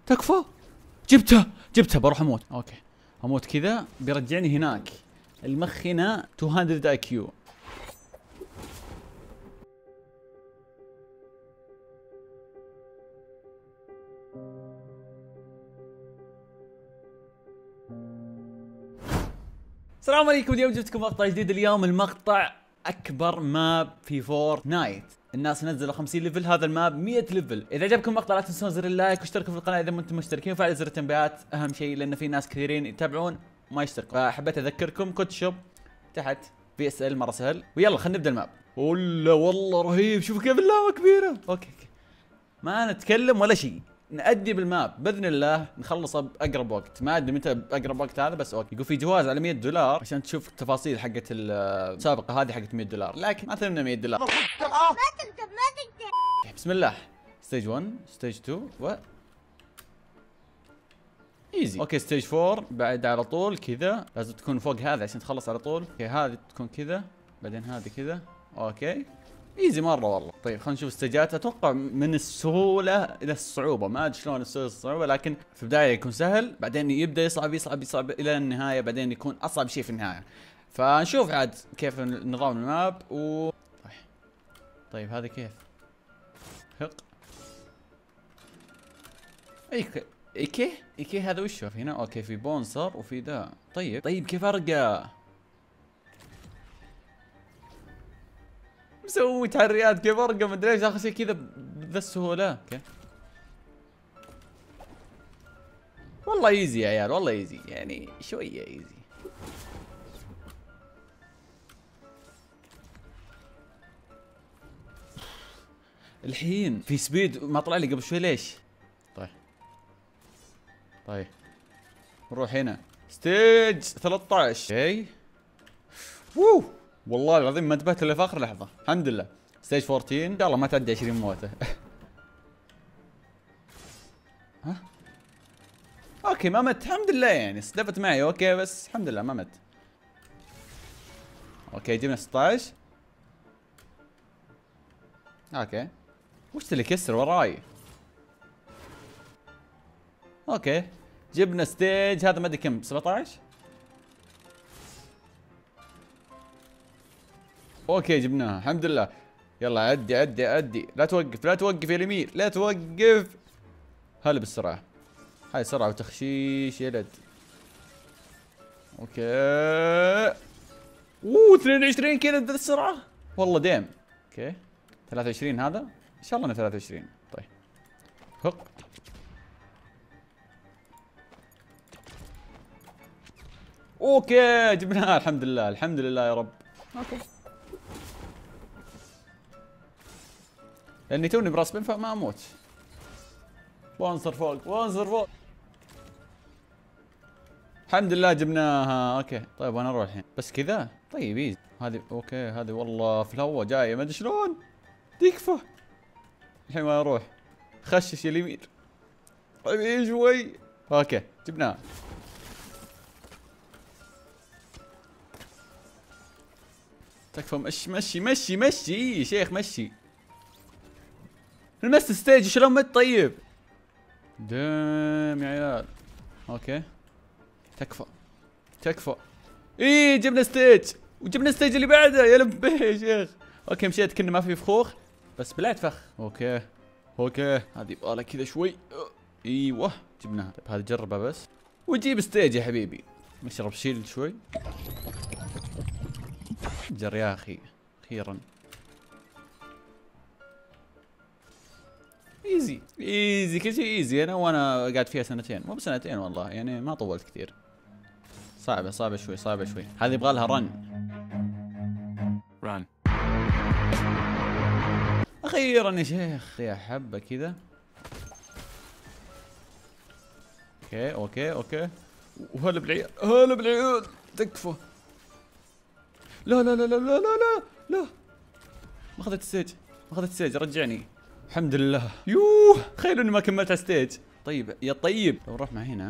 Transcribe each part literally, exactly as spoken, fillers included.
تكفى. جبتها جبتها بروح اموت. اوكي اموت كذا بيرجعني هناك. المخ هنا مئتين اي كيو. السلام عليكم. اليوم جبتكم مقطع جديد. اليوم المقطع اكبر ماب في فورتنايت. الناس نزلوا خمسين ليفل، هذا الماب مية ليفل. اذا عجبكم المقطع لا تنسون زر اللايك واشتركوا في القناه اذا ما انتم مشتركين، وفعل زر التنبيهات اهم شيء لان في ناس كثيرين يتابعون وما يشتركوا. فحبيت اذكركم كود شوب تحت في اس ال مره سهل. ويلا خلينا نبدا الماب. ولا والله رهيب. شوفوا كيف اللعبه كبيره. اوكي اوكي ما نتكلم ولا شيء، نأدي بالماب باذن الله نخلصه باقرب وقت. ما ادري متى باقرب وقت هذا، بس اوكي. يقول في جواز على مية دولار عشان تشوف التفاصيل حقت المسابقه هذه حقت مية دولار، لكن ما تهمنا مية دولار. ما تكتب ما تكتب. بسم الله. ستيج واحد ستيج اثنين و ايزي. اوكي ستيج أربعة بعد على طول كذا. لازم تكون فوق هذا عشان تخلص على طول. اوكي هذه تكون كذا، بعدين هذه كذا. اوكي ايزي مره والله. طيب خلينا نشوف استجات. اتوقع من السهوله الى الصعوبه، ما ادري شلون الصعوبه، لكن في البدايه يكون سهل، بعدين يبدا يصعب يصعب يصعب الى النهايه، بعدين يكون اصعب شيء في النهايه. فنشوف عاد كيف نظام الماب و طيب, طيب هذه كيف هق ايكي ايكي ايكي هذا وش في هنا؟ اوكي في بونسر وفي ذا. طيب طيب كيف ارقى؟ مسوي تحريات كيف ارقى؟ ما ادري ليش اخر شيء كذا بذا السهوله. اوكي والله ايزي يا عيال، والله ايزي يعني شويه ايزي. الحين في سبيد ما طلع لي قبل شوي ليش؟ طيب طيب نروح هنا ستيج ثلاثة عشر. اوكي ووو والله العظيم ما انتبهت الا في اخر لحظه. الحمد لله. ستيج أربعة عشر ان شاء الله ما تعدي عشرين موته. ها اوكي ما مت الحمد لله، يعني سلفت معي. اوكي بس الحمد لله ما مت. اوكي جبنا ستة عشر. اوكي وش اللي كسر وراي؟ اوكي جبنا ستيج هذا ما ادري كم سبعة عشر. اوكي جبناها الحمد لله. يلا عدي عدي عدي. لا توقف لا توقف يا اليمين لا توقف. هلا بالسرعة. هاي سرعة وتخشيش يا لد. اوكي اوه اثنين وعشرين كذا بذا السرعة والله ديم. اوكي ثلاثة وعشرين هذا ان شاء الله انه ثلاثة وعشرين. طيب هق اوكي جبناها الحمد لله الحمد لله يا رب. اوكي لاني توني براس بن فما اموت. بونصر فوق بونصر فوق. الحمد لله جبناها. اوكي طيب وانا اروح الحين بس كذا. طيب ايزي هذه. اوكي هذه والله في الهواء جايه ما ادري شلون تكفى. الحين وين اروح؟ خشش اليمين. طيب شوي. اوكي جبناها. تكفى. مشي مشي مشي مشي شيخ مشي. المست ستيج شلون مت؟ طيب دام يا عيال. اوكي تكفى تكفى. ايه جبنا ستيج وجبنا ستيج اللي بعده. يا لبيه يا شيخ. اوكي مشيت كنا ما في فخوخ بس بلعت فخ. اوكي اوكي هذه يبغالها كذا شوي. ايوه جبناها. طيب هذه جربها بس وجيب ستيج يا حبيبي. نشرب شيل شوي. جر يا اخي اخيرا. ايزي ايزي كل شيء ايزي. انا وانا قاعد فيها سنتين مو بسنتين والله، يعني ما طولت كثير. صعبه صعبه شوي صعبه شوي. هذه يبغى لها رن رن. اخيرا يا شيخ يا حبه كذا. اوكي اوكي اوكي وهلا بالعيال هلا بالعيال. تكفى. لا لا لا لا لا لا لا لا ما اخذت الستيج ما اخذت الستيج. رجعني الحمد لله. يوه تخيلوا اني ما كملت على ستيج. طيب يا طيب لو نروح مع هنا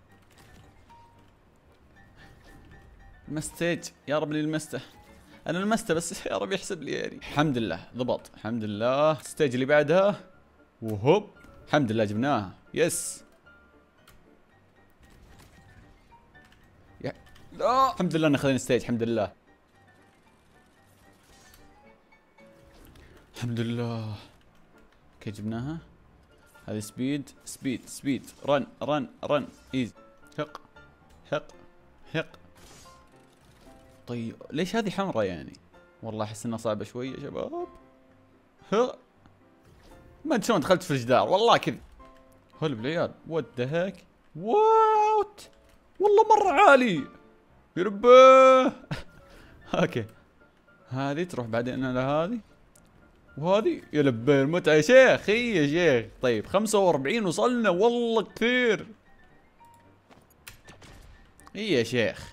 المستيج. يا رب لي المسته. انا المسته بس يا رب يحسب لي يعني. الحمد لله ضبط الحمد لله. الستيج اللي بعدها وهوب الحمد لله جبناها. يس لا الحمد لله انه خذينا ستيج. الحمد لله الحمد لله. اوكي جبناها. هذه سبيد سبيد سبيد. رن رن رن ايزي. حق حق حق. طيب ليش هذه حمراء يعني؟ والله احس انها صعبة شوي يا شباب. ها ما ادري شلون دخلت في الجدار والله كذا. هلا بالعيال. وات ذا هيك. وات والله مرة عالي يرباه. اوكي هذه تروح بعدين على هذه وهذه. يا لبين المتعة يا شيخ. اي يا شيخ. طيب خمسة وأربعين وصلنا والله كثير. اي يا شيخ.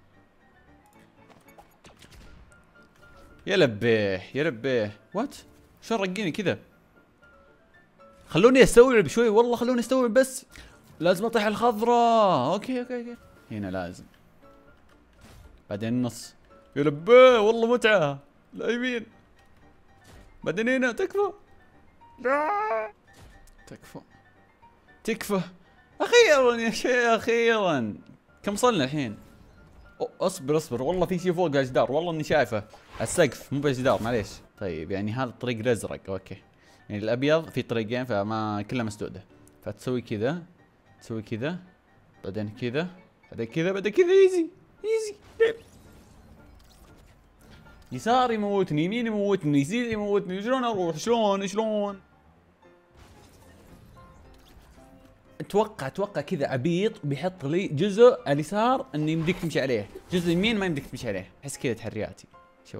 يا لبيه يا لبيه. وات شو رقيني كذا؟ خلوني استوعب شوي والله. خلوني استوعب بس. لازم اطيح الخضراء. اوكي اوكي اوكي. هنا لازم. بعدين النص. يا لبيه والله متعة. لا يمين. بعدين هنا. تكفى. لا تكفى تكفى. اخيرا يا شيخ اخيرا. كم صلنا الحين؟ اصبر اصبر والله في شيء فوق الجدار. والله اني شايفه. السقف مو بالجدار معليش. طيب يعني هذا الطريق الازرق. اوكي يعني الابيض في طريقين فما كلها مسدوده. فتسوي كذا تسوي كذا بعدين كذا بعدين كذا بعدين كذا. ايزي ايزي. يسار يموتني يمين يموتني يزيد يموتني. شلون اروح؟ شلون شلون؟ اتوقع اتوقع كذا عبيط بيحط لي جزء اليسار اني يمديك تمشي عليه، جزء يمين ما يمديك تمشي عليه. احس كذا تحرياتي. شوف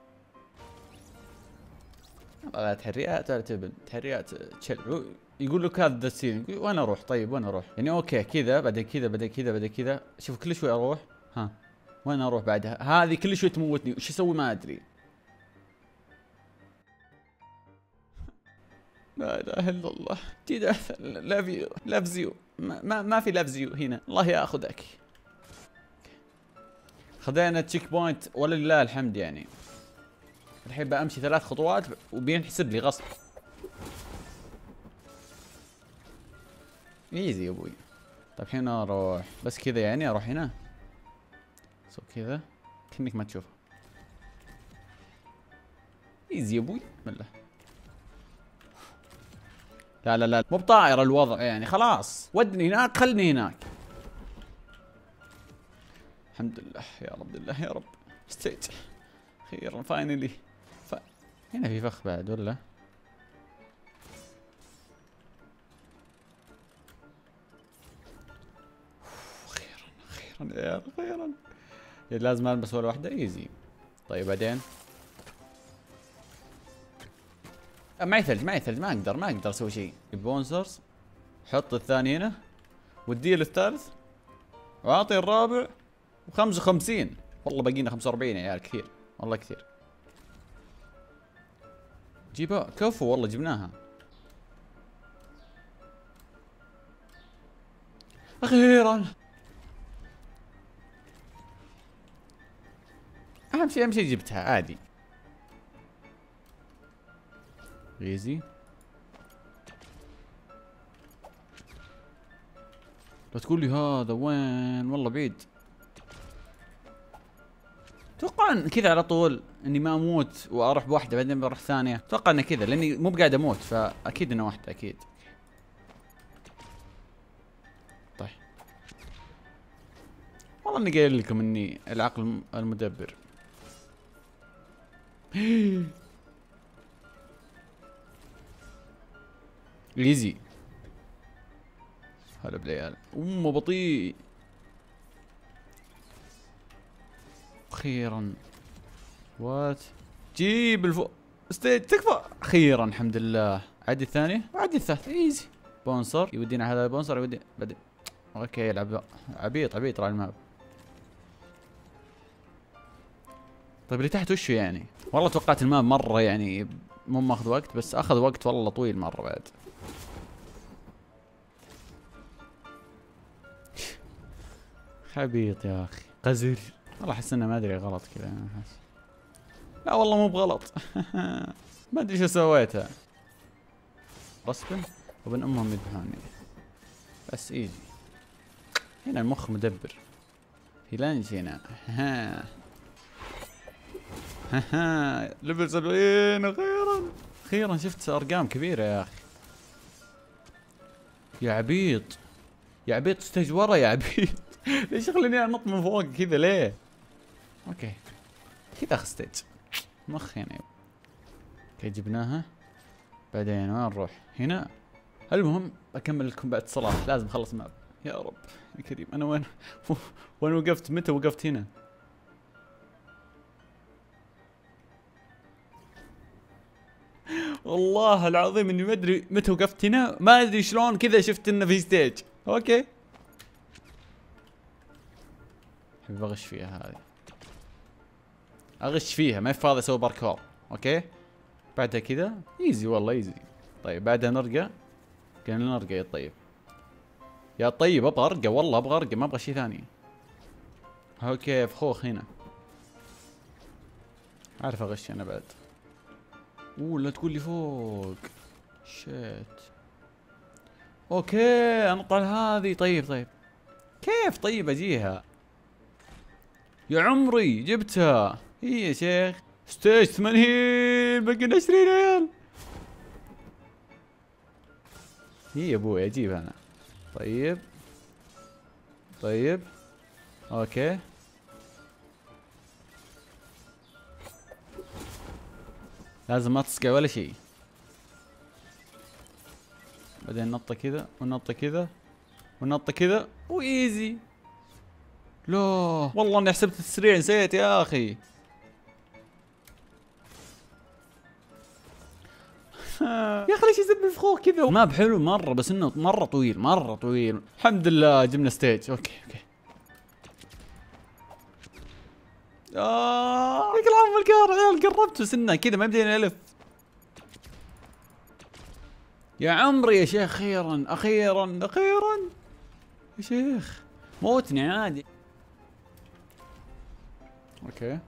والله تحريات ولا تبن تحريات تشل. يقول لك هذا الدسين وين اروح؟ طيب وين اروح؟ يعني اوكي كذا بعدين كذا بعدين كذا بعدين كذا. شوف كل شوي اروح. ها وين اروح بعدها؟ هذه كل شوي تموتني. وش اسوي ما ادري. لا اله الا الله. كذا لاف يو لاف يو. ما ما في لاف يو هنا. الله ياخذك. خذينا تشيك بوينت ولله الحمد. يعني الحين بامشي ثلاث خطوات وبينحسب لي غصب. ايزي يا ابوي. طيب الحين اروح بس كذا يعني اروح هنا. سو كذا كأنك ما تشوفه. ايزي يا ابوي. بسم الله. لا لا لا مو بطائر الوضع يعني. خلاص ودني هناك خلني هناك. الحمد لله يا رب الله يا رب. ستيج اخيرا فاينلي. ف... هنا في فخ بعد ولا؟ اخيرا اخيرا يا عيال اخيرا. لازم البس ولا واحدة. ايزي. طيب بعدين معي ثلج معي ثلج ما اقدر ما اقدر اسوي شيء. بونسرز حط الثاني هنا والديل الثالث واعطي الرابع وخمسة وخمسين. والله باقينا خمسة وأربعين يا عيال كثير والله كثير. جيبها كفو والله جبناها اخيرا. اهم شيء اهم شيء جبتها عادي. ايزي. لا تقول لي هذا وين والله بعيد. اتوقع ان كذا على طول اني ما اموت واروح بواحده بعدين بروح ثانيه. اتوقع انه كذا لاني مو بقاعد اموت فاكيد انه واحده اكيد. طيب والله اني قايل لكم اني العقل المدبر. ايزي. هلا بالعيال. امه بطيء. اخيرا. وات جيب الفوق ستيج تكفى. اخيرا الحمد لله. عدي الثاني وعدي الثالث. ايزي. بونسر يودينا على هذا البونسر يودي بعدين. اوكي يلعب عبيط عبيط على الماب. طيب اللي تحت وشو يعني؟ والله توقعت الماب مره يعني مو ماخذ وقت بس اخذ وقت والله طويل مره بعد. عبيط يا اخي قزر. والله احس انه ما ادري غلط كذا. انا احس لا والله مو بغلط. ما ادري شو سويتها. غصبا وابن امهم يذبحوني بس ايزي. هنا المخ مدبر. في لانش هنا. ها ها ها ليفل سبعين اخيرا. اخيرا شفت ارقام كبيرة يا اخي. يا عبيط يا عبيط ستيج ورا يا عبيط. ليش خليني انط من فوق كذا ليه؟ اوكي كذا اخ ستيج مخ يعني. اوكي جبناها. بعدين وين نروح؟ هنا. المهم اكمل لكم بعد الصلاة، لازم اخلص ماب. يا رب يا كريم. انا وين وين وقفت؟ متى وقفت هنا؟ والله العظيم اني ما ادري متى وقفت هنا، ما ادري شلون كذا شفت انه في ستيج. اوكي حبيبي اغش فيها هذه، اغش فيها ما فاضي اسوي باركور. اوكي بعدها كذا ايزي والله ايزي. طيب بعدها نرقى. قلنا نرقى يا طيب يا طيب. ابغى ارقى والله ابغى ارقى ما ابغى شيء ثاني. اوكي فخوخ هنا. عارف اغش انا بعد. اوه لا تقول لي فوق. شيت. اوكي انطر هذه. طيب طيب كيف طيب اجيها؟ يا عمري جبتها. هي يا شيخ ستيج ثمانين باقي عشرين ريال. هي يا ابوي اجيبها انا. طيب طيب اوكي لازم ما تصقع ولا شيء. بعدين نطة كذا ونطة كذا ونطة كذا وايزي. لا والله اني حسبت السريع نسيت يا اخي. يا اخي ليش يزب الفخوخ كذا؟ ما بحلو مره بس انه مره طويل مره طويل. الحمد لله جبنا ستيج. اوكي اوكي. آه يا كلام الكار عيال قربت بس انه كذا ما يمديني الف. يا عمري يا شيخ اخيرا اخيرا اخيرا يا شيخ موتني عادي. اوكي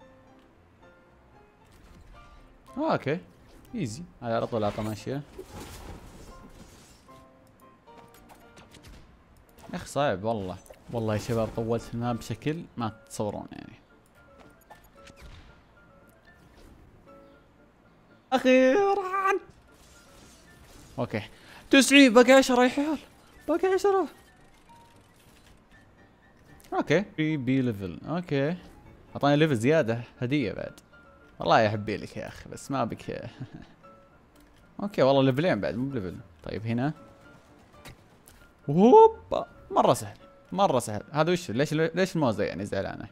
آه اوكي ايزي. هذا على طول اعطى ماشيه. يا اخي صعب والله. والله يا شباب طولت الماب بشكل ما تتصورون يعني. اخيرا. اوكي تسعين باقي عشرة يا حيال باقي عشرة. اوكي بي بي ليفل. اوكي اعطاني ليفل زيادة هدية بعد. والله يا حبي لك يا اخي بس ما بك. اوكي والله ليفلين بعد مو بليفل. طيب هنا هوبا مرة سهل مرة سهل. هذا وش ليش ليش الموزة يعني زعلانة؟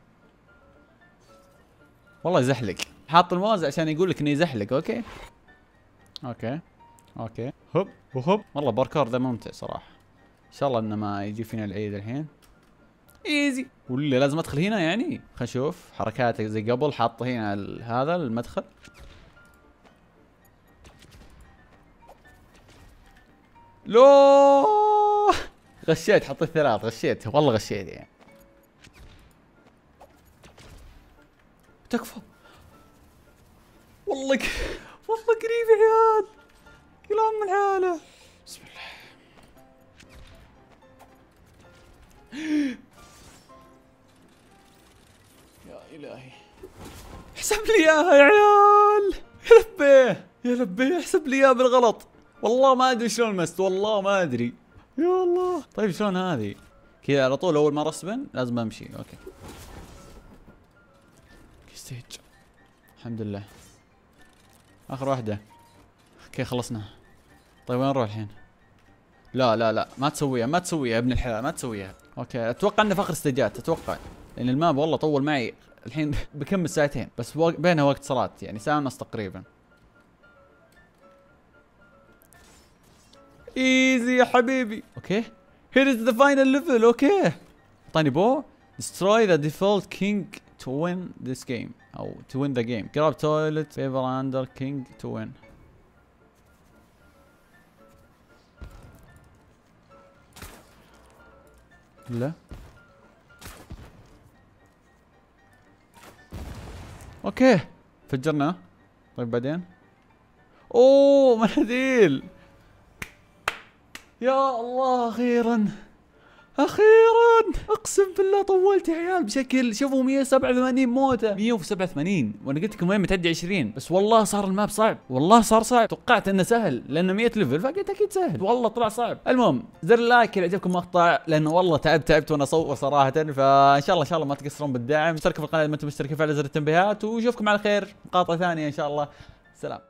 والله يزحلق. حاط الموزة عشان يقول لك انه يزحلق. اوكي اوكي اوكي هوب وهوب. والله باركور ذا ممتع صراحة. ان شاء الله انه ما يجي فينا العيد الحين. ايزي. ولا لازم ادخل هنا يعني؟ خلينا نشوف حركاته زي قبل. حاطه هنا هذا المدخل. لو غشيت حطيت ثلاث غشيت والله غشيت يعني. تكفى والله ك... والله قريب يا عيال. كلام من حاله. بسم الله. يا الهي احسب لي اياها يا عيال. يا لبيه يا لبيه احسب لي اياها بالغلط. والله ما ادري شلون مست والله ما ادري. يا الله. طيب شلون هذه؟ كذا على طول اول ما اسبن لازم امشي. اوكي ستيج الحمد لله اخر واحدة. اوكي خلصناها. طيب وين نروح الحين؟ لا لا لا ما تسويها ما تسويها يا ابن الحلال ما تسويها. اوكي اتوقع انه في اخر استجات اتوقع لان الماب والله طول معي الحين بكمل ساعتين بس بينها وقت صلاة يعني ساعة ونص تقريبا. ايزي يا حبيبي. اوكي here is the final level. اوكي اعطاني بو destroy the default king to win this game او to win the game. grab toilet favor under king to win. لا اوكي فجرنا. طيب بعدين اوه مناديل. يا الله اخيرا اخيرا اقسم بالله طولت يا عيال بشكل. شوفوا مية وسبعة وثمانين موته، مية وسبعة وثمانين، وانا قلت لكم وين متعدي عشرين، بس والله صار الماب صعب، والله صار صعب. توقعت انه سهل لانه مية ليفل فقلت اكيد سهل، والله طلع صعب. المهم زر اللايك اذا عجبكم المقطع، لانه والله تعبت تعبت وانا اصور صراحه. فان شاء الله ان شاء الله ما تقصرون بالدعم، اشتركوا في القناه اذا ما انتم مشتركين، فعلوا زر التنبيهات، واشوفكم على خير مقاطع ثانيه ان شاء الله. سلام.